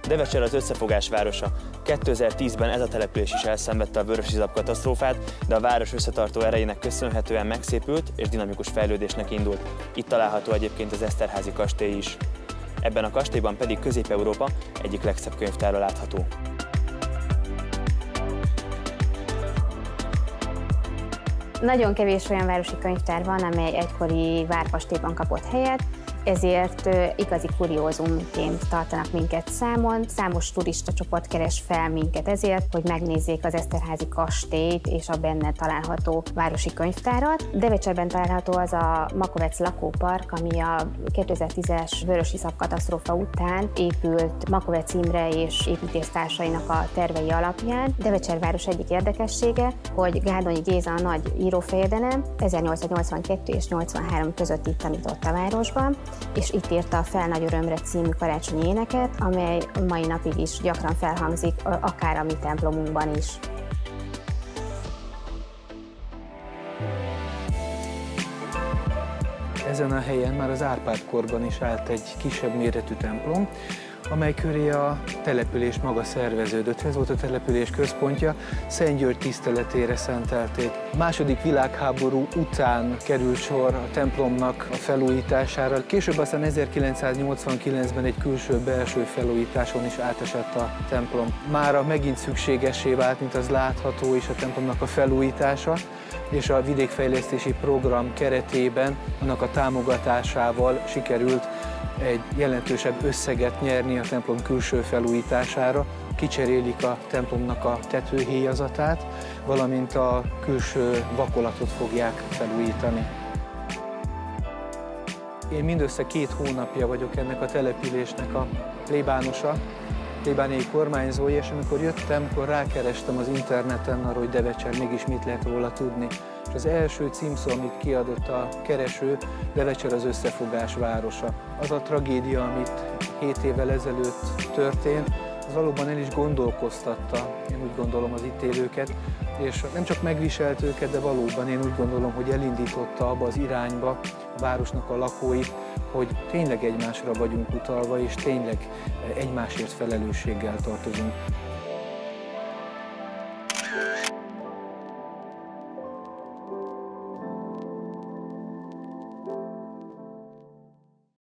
Devecser az összefogás városa. 2010-ben ez a település is elszenvedte a vörösiszap katasztrófát, de a város összetartó erejének köszönhetően megszépült és dinamikus fejlődésnek indult. Itt található egyébként az Eszterházy kastély is. Ebben a kastélyban pedig Közép-Európa egyik legszebb könyvtára látható. Nagyon kevés olyan városi könyvtár van, amely egykori várkastélyban kapott helyet, ezért igazi kuriózumként tartanak minket számon. Számos turista csoport keres fel minket ezért, hogy megnézzék az Eszterházy kastélyt és a benne található városi könyvtárat. Devecserben található az a Makovec lakópark, ami a 2010-es vörösiszap katasztrófa után épült Makovec Imre és építésztársainak a tervei alapján. Devecser város egyik érdekessége, hogy Gárdonyi Géza a nagy írófejedelem 1882 és 83 között itt tanított a városban, és itt írta a Fel nagy örömre című karácsonyi éneket, amely mai napig is gyakran felhangzik, akár a mi templomunkban is. Ezen a helyen már az Árpád-korban is állt egy kisebb méretű templom, amely köré a település maga szerveződött. Ez volt a település központja, Szent György tiszteletére szentelték. A második világháború után került sor a templomnak a felújítására. Később aztán 1989-ben egy külső-belső felújításon is átesett a templom. Mára megint szükségessé vált, mint az látható is, a templomnak a felújítása, és a vidékfejlesztési program keretében annak a támogatásával sikerült egy jelentősebb összeget nyerni a templom külső felújítására. Kicserélik a templomnak a tetőhéjazatát, valamint a külső vakolatot fogják felújítani. Én mindössze 2 hónapja vagyok ennek a településnek a plébánosa, plébániai kormányzója, és amikor jöttem, akkor rákerestem az interneten arra, hogy Devecser mégis mit lehet róla tudni. És az első címszó, amit kiadott a kereső, Devecser az összefogás városa. Az a tragédia, amit 7 évvel ezelőtt történt, az valóban el is gondolkoztatta, én úgy gondolom, az itt élőket, és nem csak megviselt őket, de valóban én úgy gondolom, hogy elindította abba az irányba a városnak a lakóit, hogy tényleg egymásra vagyunk utalva, és tényleg egymásért felelősséggel tartozunk.